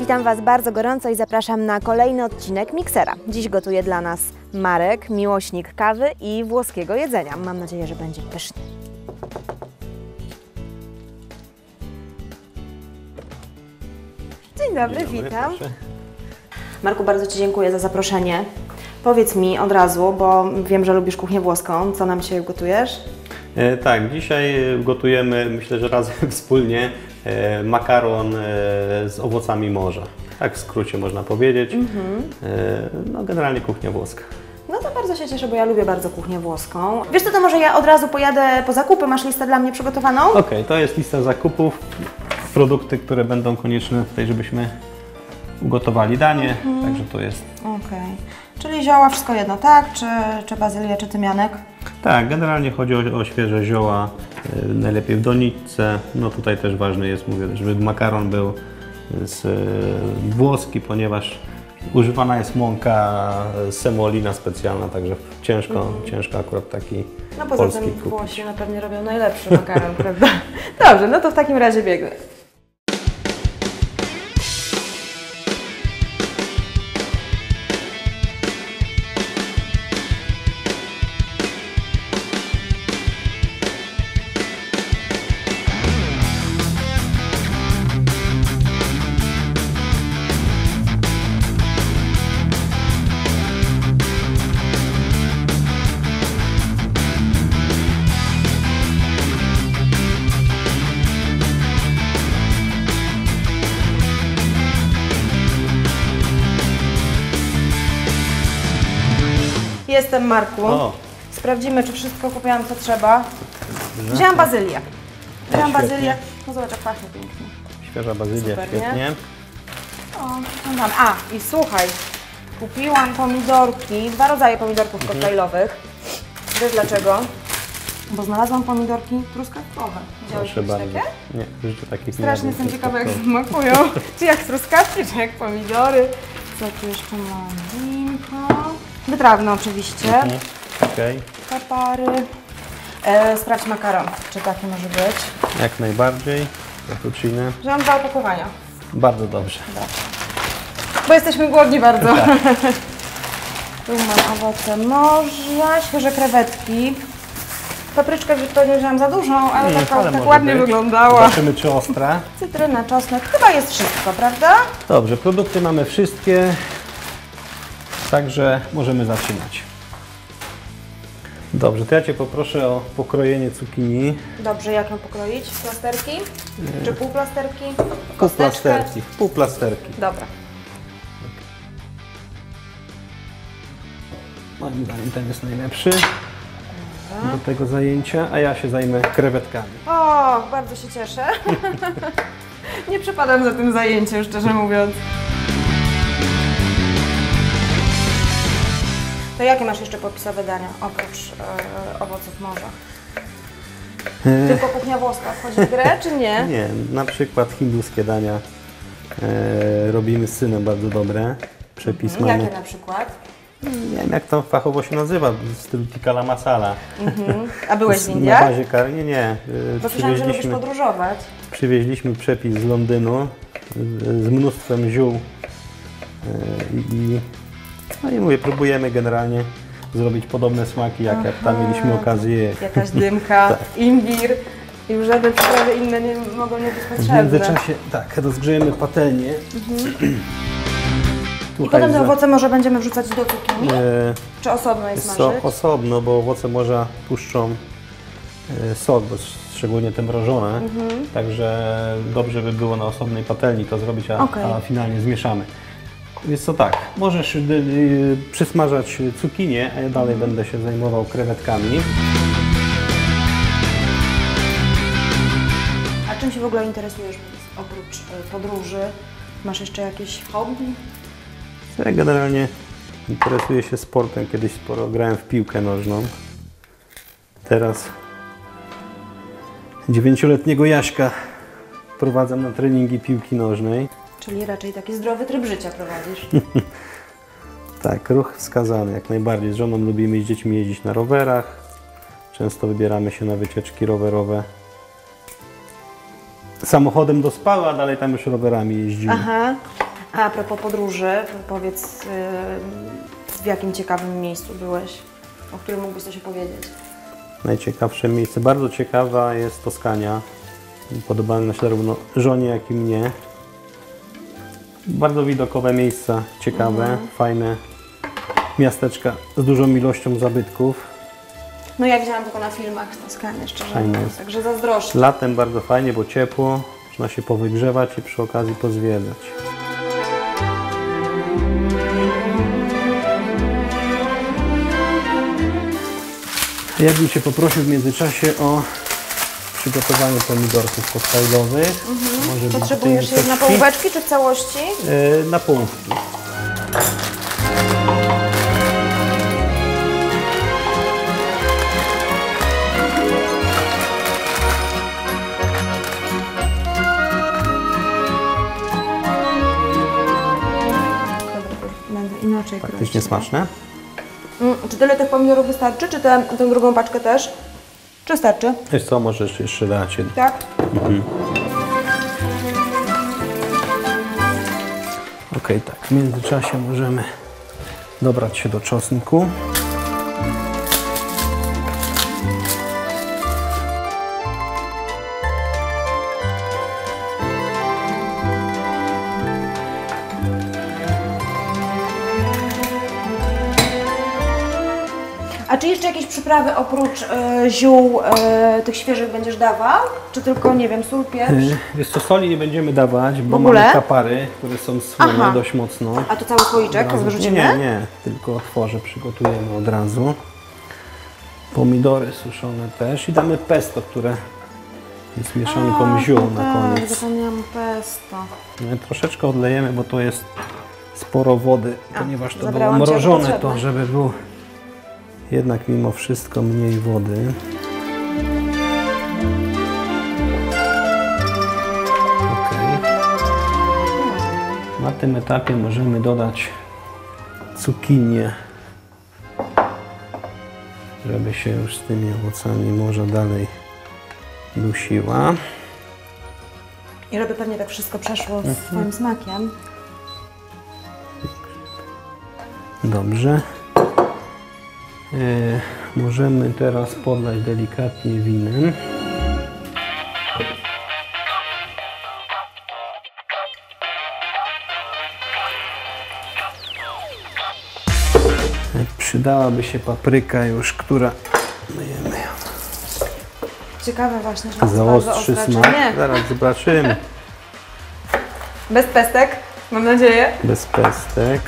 Witam Was bardzo gorąco i zapraszam na kolejny odcinek Miksera. Dziś gotuje dla nas Marek, miłośnik kawy i włoskiego jedzenia. Mam nadzieję, że będzie pysznie. Dzień dobry, witam. Proszę. Marku, bardzo Ci dziękuję za zaproszenie. Powiedz mi od razu, bo wiem, że lubisz kuchnię włoską. Co nam dzisiaj gotujesz? Tak, dzisiaj gotujemy, myślę, że razem wspólnie, makaron z owocami morza. Tak w skrócie można powiedzieć. No, generalnie kuchnia włoska. No to bardzo się cieszę, bo ja lubię bardzo kuchnię włoską. Wiesz co, to może ja od razu pojadę po zakupy. Masz listę dla mnie przygotowaną? Okej, to jest lista zakupów. Produkty, które będą konieczne tutaj, żebyśmy ugotowali danie. Także to jest... Okej. Czyli zioła wszystko jedno, tak? Czy bazylia, czy tymianek? Tak, generalnie chodzi o świeże zioła, najlepiej w doniczce. No tutaj też ważne jest, mówię, żeby makaron był włoski, ponieważ używana jest mąka semolina specjalna, także ciężko akurat taki No poza polski tym kupić. Włosi na pewnie robią najlepszy makaron, prawda? Dobrze, no to w takim razie biegnę. Jestem, Marku. O. Sprawdzimy, czy wszystko kupiłam, co trzeba. Wzięłam bazylię. Wzięłam Świetnie. bazylię. No zobacz, jak pachnie pięknie. Świeża bazylia, Super, nie? świetnie. O, no tam. A, i słuchaj, kupiłam pomidorki, 2 rodzaje pomidorków koktajlowych. Wiesz dlaczego? Bo znalazłam pomidorki truskawkowe. Widziałeś Proszę jakieś bardzo. takie? Nie, w życiu takich nie Strasznie jadłem. jestem ciekawa, jak smakują. Czy jak truskawki, czy jak pomidory. Co tu jeszcze mam? Winko. Wytrawne oczywiście. Okej, Kapary. Sprawdź makaron, czy taki może być. jak najbardziej. Cappuccino. Wziąłam 2 opakowania. Bardzo dobrze. Bo jesteśmy głodni bardzo. Tak. Tu mam owoce morza, świeże krewetki. Papryczkę to nie wziąłam za dużą, ale ale tak może ładnie być. wyglądała. Zobaczymy, czy ostra. Cytryna, czosnek, chyba jest wszystko, prawda? Dobrze, produkty mamy wszystkie, także możemy zaczynać. Dobrze, to ja Cię poproszę o pokrojenie cukinii. Dobrze, jak ją pokroić? Plasterki? Czy półplasterki? Pół Kosteczkę? plasterki. Pół plasterki. Dobra. Moim zdaniem ten jest najlepszy do tego zajęcia, a ja się zajmę krewetkami. O, bardzo się cieszę. Nie przepadam za tym zajęciem, szczerze mówiąc. To jakie masz jeszcze popisowe dania, oprócz owoców morza? Tylko kuchnia włoska wchodzi w grę, czy nie? Nie, na przykład hinduskie dania robimy z synem bardzo dobre. Przepis mamy. Jakie na przykład? Nie wiem, jak to fachowo się nazywa, w stylu tikka masala. A byłeś w Na Indiach? bazie kary. Nie. Bo słyszałam, że lubisz podróżować. Przywieźliśmy przepis z Londynu z mnóstwem ziół no i mówię, próbujemy generalnie zrobić podobne smaki, jak tam mieliśmy okazję. Jakaś dymka, imbir i już żadne przyprawy inne nie mogą nie być W potrzebne. międzyczasie tak, rozgrzejemy patelnię. I potem te owoce może będziemy wrzucać do cukinii? Czy osobno je smażyć? osobno, bo owoce morza puszczą sok, bo szczególnie te mrożone. Także dobrze by było na osobnej patelni to zrobić, a finalnie zmieszamy. Więc to tak, możesz przysmażać cukinię, a ja dalej będę się zajmował krewetkami. A czym się w ogóle interesujesz oprócz podróży? Masz jeszcze jakieś hobby? Ja generalnie interesuję się sportem. Kiedyś sporo grałem w piłkę nożną. Teraz 9-letniego Jaśka prowadzam na treningi piłki nożnej. Czyli raczej taki zdrowy tryb życia prowadzisz. Tak, ruch wskazany jak najbardziej. Z żoną lubimy z dziećmi jeździć na rowerach. Często wybieramy się na wycieczki rowerowe. Samochodem do Spały, a dalej tam już rowerami jeździmy. Aha. A propos podróży, powiedz, w jakim ciekawym miejscu byłeś, o którym mógłbyś coś opowiedzieć? Najciekawsze miejsce, bardzo ciekawa jest Toskania. Podobały się zarówno żonie, jak i mnie. Bardzo widokowe miejsca, ciekawe, fajne miasteczka z dużą ilością zabytków. No ja widziałam tylko na filmach z Toskanii, szczerze Fajne mówiąc, jest. także zazdroszczę. Latem bardzo fajnie, bo ciepło, można się powygrzewać i przy okazji pozwiedzać. Ja bym Cię poprosił w międzyczasie o przygotowanie pomidorków koktajlowych. Może być Potrzebujesz je na połóweczki czy w całości? Na połówki. Będę inaczej Faktycznie kroić. smaczne. Czy tyle tych pomidorów wystarczy, czy tę drugą paczkę też? Czy starczy? Wiesz co, możesz jeszcze dać jedno. Tak? Okej, tak. W międzyczasie możemy dobrać się do czosnku. A czy jeszcze jakieś przyprawy oprócz ziół tych świeżych będziesz dawał? Czy tylko, nie wiem, sól, pieprz? Wiesz co, soli nie będziemy dawać, bo W ogóle? mamy kapary, które są słone Aha. dość mocno. A to cały słoiczek Od razu- wyrzucimy? Nie, tylko otworzę, przygotujemy od razu. Pomidory suszone też i damy pesto, które jest mieszanką ziół na Tak, koniec. zapomniałam pesto. Troszeczkę odlejemy, bo to jest sporo wody, ponieważ to było zabrałam Cię, mrożone, potrzebne. to żeby było jednak mimo wszystko mniej wody. Okej. Na tym etapie możemy dodać cukinię, żeby się już z tymi owocami morza dalej dusiła. I żeby pewnie tak wszystko przeszło z swoim smakiem. Dobrze. Możemy teraz podlać delikatnie winem. Przydałaby się papryka już, która dajemy ją. Ciekawe właśnie, że to jest Zaostrzy bardzo ostre, czy smak. nie. Zaraz zobaczymy. Bez pestek, mam nadzieję. Bez pestek.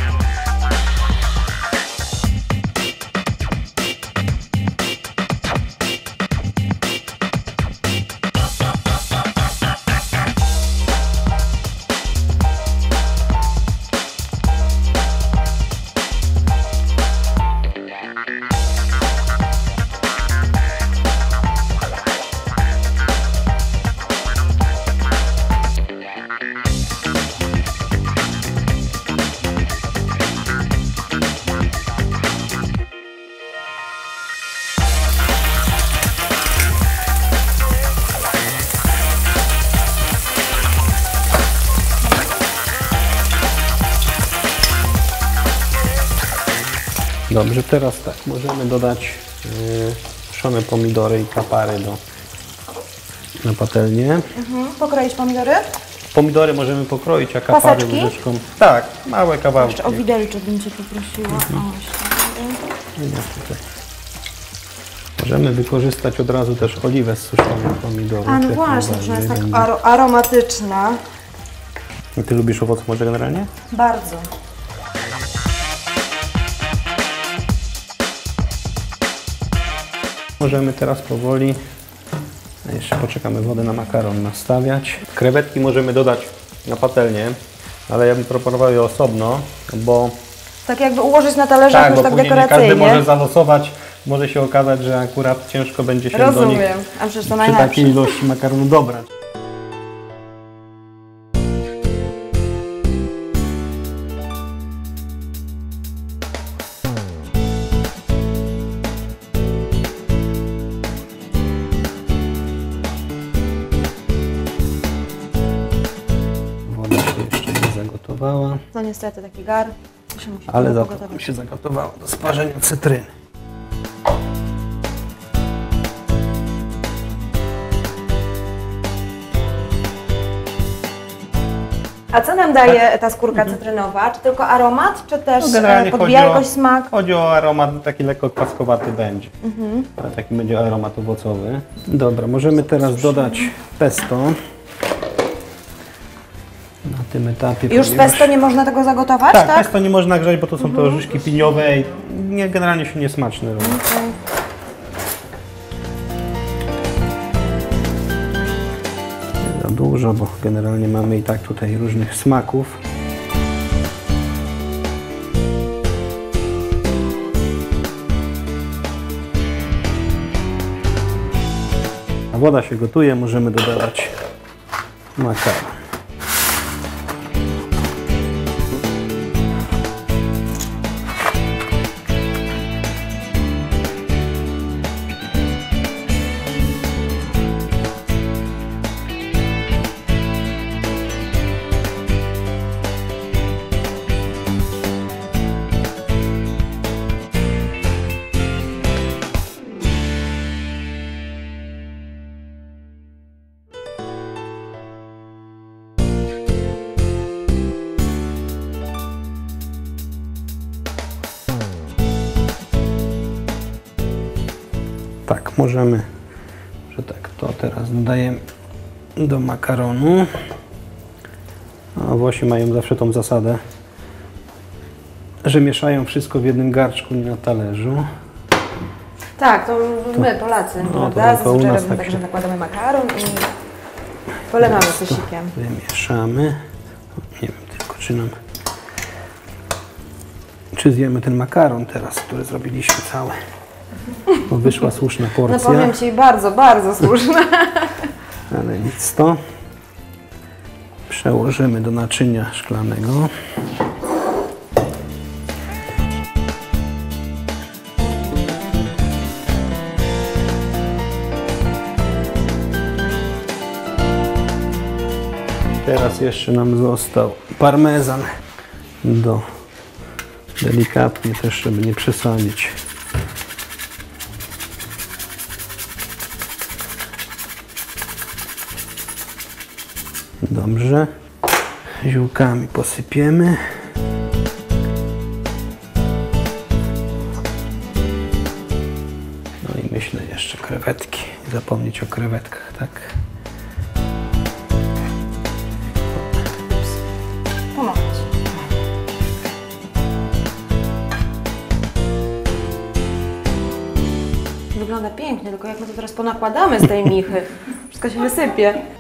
Dobrze, teraz tak, możemy dodać suszone pomidory i kapary na patelnię. Pokroić pomidory? Pomidory możemy pokroić, a kapary Paseczki? łyżeczką. Tak, małe kawałki. Jeszcze o widelczyk bym Cię poprosiła. O, Nie, tutaj. Możemy wykorzystać od razu też oliwę z suszonych pomidorów. A no jak właśnie, że jest tak najbardziej. aromatyczna. Ty lubisz owoce morza generalnie? Bardzo. Możemy teraz powoli, jeszcze poczekamy, wodę na makaron nastawiać. Krewetki możemy dodać na patelnię, ale ja bym proponował je osobno, bo Tak jakby ułożyć na talerzach tak, już bo tak później nie każdy dekoracyjnie. może zalosować. Może się okazać, że akurat ciężko będzie się do nich Rozumiem, a przecież to przy najlepsze. takiej ilości makaronu dobrać. Woda się jeszcze nie zagotowała. No niestety taki gar się musi Ale za to pogotować. się zagotowało do sparzenia cytryny. A co nam daje ta skórka cytrynowa? Czy tylko aromat, czy też No generalnie podbija jakoś smak? Chodzi o aromat, taki lekko kwaskowaty będzie. Ale taki będzie aromat owocowy. Dobra, możemy teraz dodać pesto. Na tym etapie. Już z pesto nie można tego zagotować, Tak, tak? pesto nie można grzać, bo to są te orzeszki piniowe i generalnie się niesmaczne robią. Okej. Za dużo, bo generalnie mamy i tak tutaj różnych smaków. A woda się gotuje, możemy dodawać makaron. Tak, możemy, że tak, to teraz dodajemy do makaronu. A Włosi mają zawsze tą zasadę, że mieszają wszystko w jednym garczku, nie na talerzu. Tak, to my Polacy, no, prawda? to tylko u Zazwyczaj nas robimy tak tak, się- że nakładamy makaron i polewamy sosikiem. Wymieszamy. Nie wiem tylko, czy zjemy ten makaron teraz, który zrobiliśmy cały. Bo wyszła słuszna No porcja. powiem Ci, bardzo, bardzo słuszne. Ale nic to. Przełożymy do naczynia szklanego. Teraz jeszcze nam został parmezan delikatnie też, żeby nie przesadzić. Dobrze. Ziółkami posypiemy. No i myślę jeszcze krewetki. Nie zapomnieć o krewetkach, tak? Pomogę Ci. Wygląda pięknie, tylko jak my to teraz ponakładamy z tej michy, wszystko się wysypie.